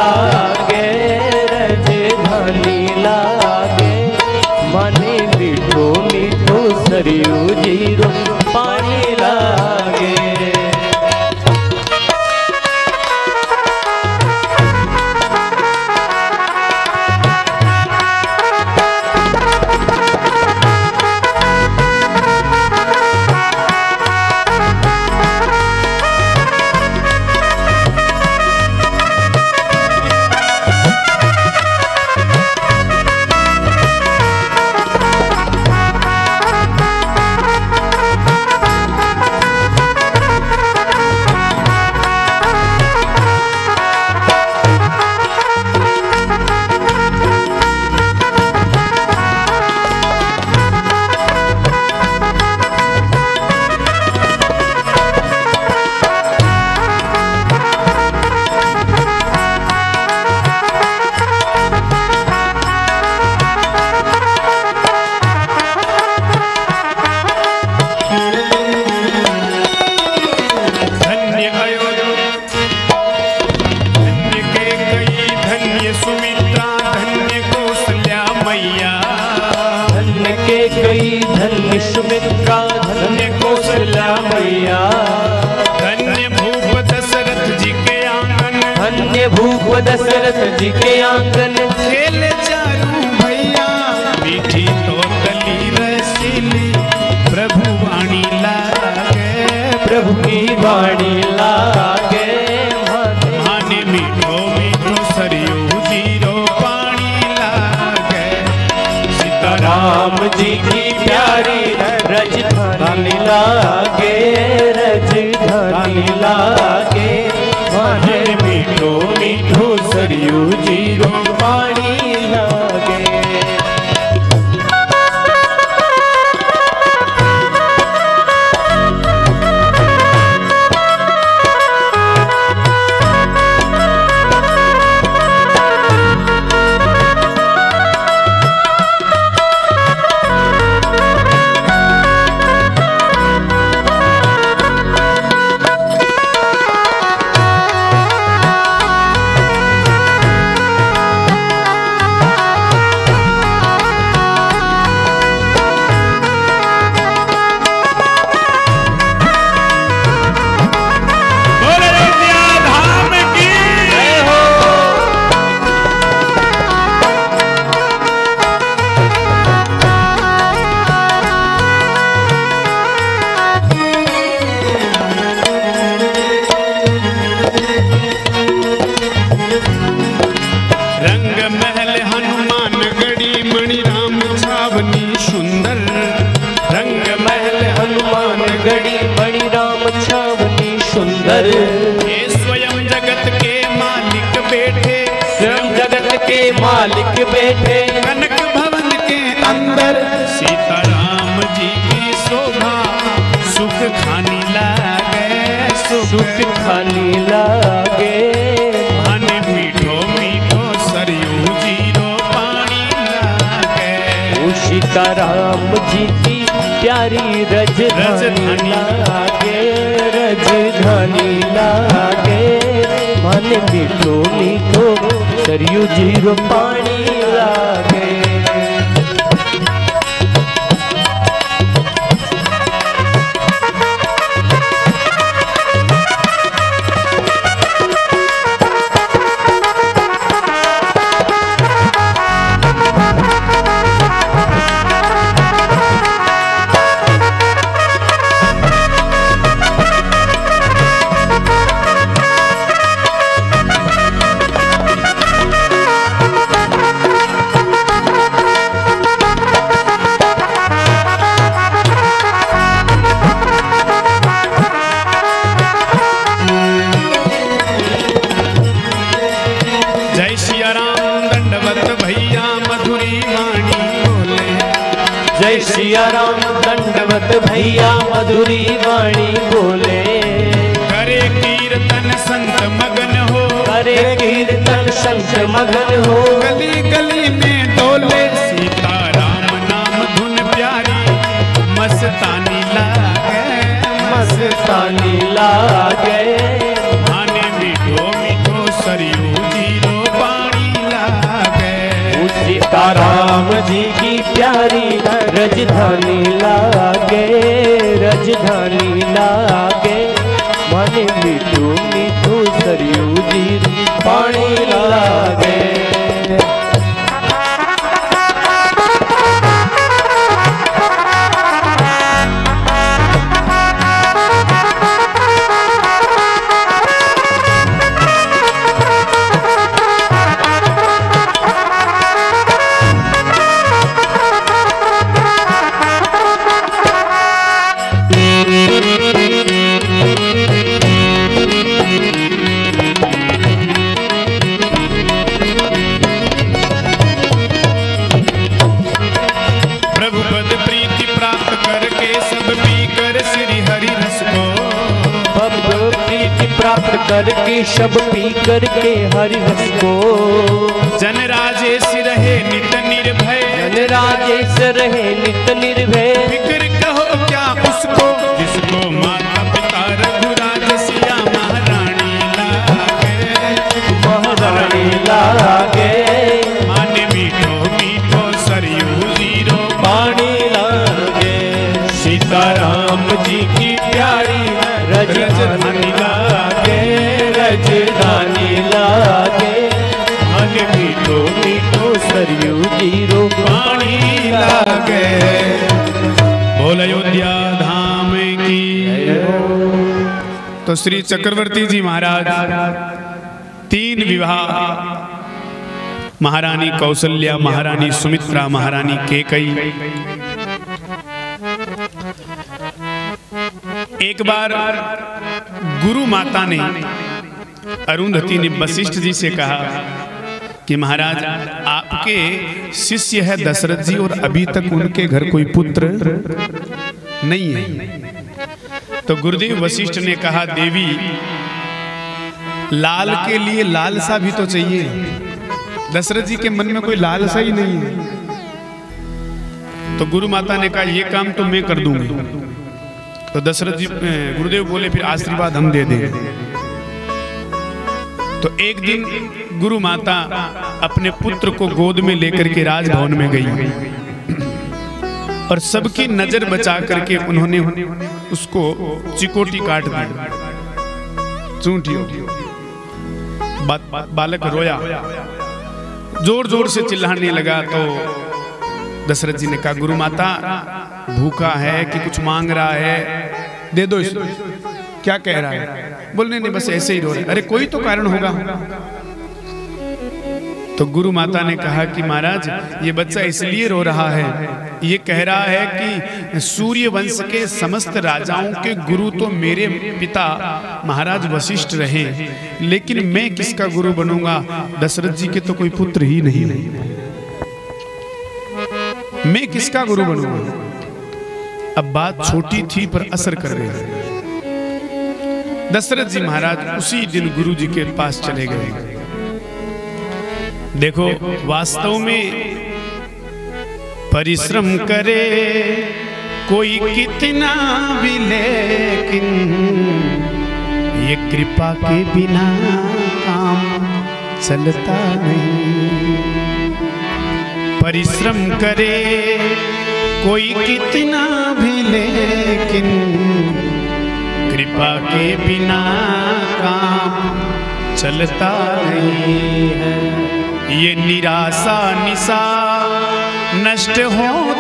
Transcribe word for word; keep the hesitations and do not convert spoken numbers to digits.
लागे राजधानी लागे माने मीठो मीठो सरयू जीरो पानी लागे। धन्य सुमित्रा धन्य कौशल्या मैया धन्य भूप दशरथ जी के आंगन धन्य भूप दशरथ जी के आंगन खेले चारू भैया मीठी तोतली रसीली प्रभु वाणी लागे प्रभु की वाणी लागे माने मीठो मीठो सरयू जीरो पानी लागे सीताराम जी की प्यारी राजधानी लागे राजधानी लागे माने मीठो मीठो सरयू जीरो पानी लागे। ये स्वयं जगत के मालिक बैठे स्वयं जगत के मालिक बैठे कनक भवन के अंदर सीताराम जी की शोभा सुख खानी लागे सुख खानी लागे माने मीठो मीठो सरयू जीरो पानी लागे सीताराम जी की प्यारी राजधानी लागे राजधानी लागे मन मीठो मीठो सरयू जीरो पानी लागे। जय सिया राम दंडवत भैया मधुरी वाणी बोले करे कीर्तन संत मगन हो करे कीर्तन संत मगन हो गली गली में डोले सीताराम नाम धुन प्यारी मस्तानी लागे मस्तानी लागे आने मीठो मीठो सरयू जीरो सीताराम जी की प्यारी राजधानी लागे, राजधानी लागे। मन मीठू मीठू सरयू जी पानी लागे। प्राप्त करके सब पी करके हरि रस को। जन राजेश रहे नित निर्भय, जन राजेश रहे नित निर्भय। फिक्र कहो क्या उसको जिसको माता पिता रघुराज सिया महारानी लागे, महारानी लागे। मन मीठो मीठो सरयू जीरो पानी लागे। सीताराम जी की प्यारी राजधानी लागे, राजधानी लागे। मन मीठो मीठो सरयू जीरो पानी लागे। बोल अयोध्या धाम की। तो श्री चक्रवर्ती जी महाराज तीन विवाह, महारानी कौशल्या, महारानी सुमित्रा, महारानी केकई। एक बार गुरु माता ने, अरुंधति ने वशिष्ठ जी से कहा कि महाराज आपके शिष्य है दशरथ जी और अभी तक उनके घर कोई पुत्र नहीं है। तो गुरुदेव वशिष्ठ ने कहा देवी लाल के लिए लालसा भी तो चाहिए, दशरथ जी के मन में कोई लालसा ही नहीं है। तो गुरु माता ने कहा ये काम तो मैं कर दूंगी। तो दशरथ जी गुरुदेव बोले फिर आशीर्वाद हम दे दें। तो एक दिन गुरु माता अपने पुत्र को गोद में लेकर के राजभवन में गई और सबकी नजर बचा करके उन्होंने उसको चिकोटी काट दी, चूंटी। बा, बा, बालक रोया, जोर जोर से चिल्लाने लगा। तो दशरथ जी ने कहा गुरु माता भूखा है कि कुछ मांग रहा है, दे दो इसको। क्या कह रहा है? बोलने नहीं बस ऐसे ही रो रहे। अरे कोई तो कारण होगा। तो गुरु माता ने कहा कि महाराज ये बच्चा इसलिए रो रहा है, ये कह रहा है कि सूर्य वंश के समस्त राजाओं के गुरु तो मेरे पिता महाराज वशिष्ठ रहे, लेकिन मैं किसका गुरु बनूंगा? दशरथ जी के तो कोई पुत्र ही नहीं, मैं किसका गुरु बनूंगा? अब बात छोटी थी पर असर कर रही है। दशरथ जी महाराज उसी दिन गुरु जी के पास चले गए। देखो वास्तव में परिश्रम करे कोई कितना भी, लेकिन ये कृपा के बिना काम चलता नहीं। परिश्रम करे कोई कितना भी, लेकिन कृपा के बिना काम चलता नहीं है। ये निराशा निशा नष्ट हो